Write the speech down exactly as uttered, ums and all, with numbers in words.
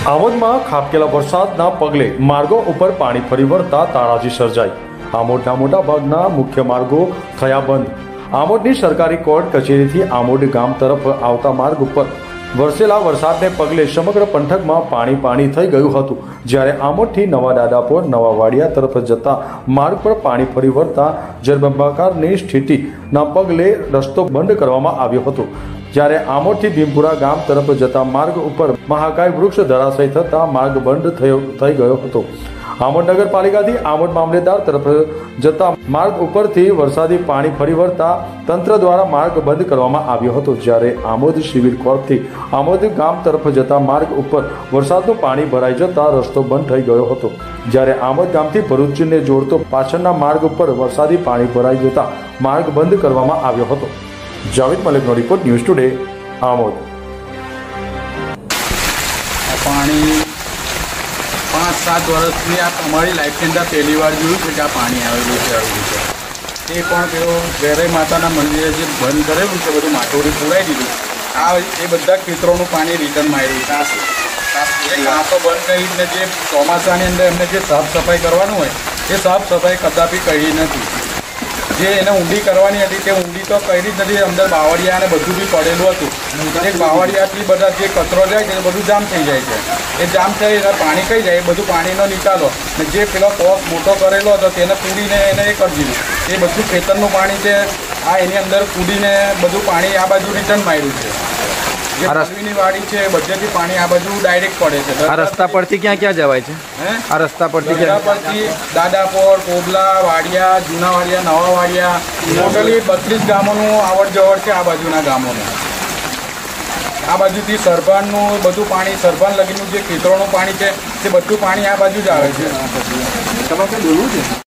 આમોદમાં ખાબકેલા વરસાદના પગલે માર્ગો ઉપર પાણી ફરી વળતા તારાજી સર્જાઈ। આમોદના મોટા ભાગના મુખ્ય માર્ગો થયા બંધ। આમોદની સરકારી કોર્ટ કચેરીથી આમોદ ગામ તરફ આવતા માર્ગ ઉપર વરસેલા વરસાદને પગલે સમગ્ર પંથકમાં પાણી પાણી થઈ ગયું હતું। જ્યારે આમોદથી નવા દાદાપોર નવા વાડિયા તરફ જતા માર્ગ પર પાણી ફરી વળતા જળબંબાકારની સ્થિતિના પગલે રસ્તો બંધ કરવામાં આવ્યો હતો। જ્યારે આમોદથી ભીમપુરા ગામ તરફ જતા માર્ગ ઉપર મહાકાય વૃક્ષ ધરાશય થતા માર્ગ બંધ થયો થઈ ગયો હતો। આમોદ નગરપાલિકાથી આમોદ મામલેદાર તરફ જતા માર્ગ ઉપરથી વરસાદી પાણી ફરી વળતા તંત્ર દ્વારા માર્ગ બંધ કરવામાં આવ્યો હતો। જ્યારે આમોદ સિવિલ કોર્ટથી આમોદ ગામ તરફ જતા માર્ગ ઉપર વરસાદનું પાણી ભરાઈ જતા રસ્તો બંધ થઈ ગયો હતો। જ્યારે આમોદ ગામથી ભરૂચને જોડતો પાછળના માર્ગ ઉપર વરસાદી પાણી ભરાઈ જતા માર્ગ બંધ કરવામાં આવ્યો હતો। જાવેદ મલિકનો રિપોર્ટ, ન્યૂઝ ટુડે, આમોદ। પાણી પાંચ સાત વર્ષની આ અમારી લાઈફની અંદર પહેલી વાર જોયું છે કે આ પાણી આવેલું છે આવેલું છે એ પણ પેલો વેરાઈ માતાના મંદિરે જે બંધ કરેલું છે બધું માટોડી પુરાઈ દીધું, આ એ બધા ખેતરોનું પાણી રિટર્નમાં આવ્યું છે। એ કાંતો બંધ કરીને જે ચોમાસાની અંદર એમને જે સાફ સફાઈ કરવાનું હોય એ સાફ સફાઈ કદાપી કરી નથી। જે એને ઊંડી કરવાની હતી તે ઊંડી તો કરી જ નથી। અંદર બાવળિયા અને બધું બી પડેલું હતું। એ બાવળિયાથી બધા જે કચરો જાય છે એ બધું જામ થઈ જાય છે। એ જામ થઈ એટલે પાણી કઈ જાય, એ બધું પાણીનો નિકાલો ને જે પેલો પોસ મોટો કરેલો હતો તેને પૂડીને એને એ કરી દીધું। એ બધું ખેતરનું પાણી છે આ એની અંદર પૂડીને બધું પાણી આ બાજુ રિટર્ન માર્યું છે। જે રસવીની વાડી છે બધેથી પાણી આ બાજુ ડાયરેક્ટ પડે છે। આ રસ્તા પરથી ક્યાં ક્યાં જવાય છે? હે આ રસ્તા પરથી રસ્તા પરથી દાદાપોર, કોબલા, વાડિયા, જૂના વાડિયા, નવા વાડિયા, ટોટલી બત્રીસ ગામોનું આવડ જવડ છે। આ બાજુના ગામોનું આ બાજુથી સરભાનનું બધું પાણી, સરભાન લગીનું જે ખેતરોનું પાણી છે તે બધું પાણી આ બાજુ જ આવે છે।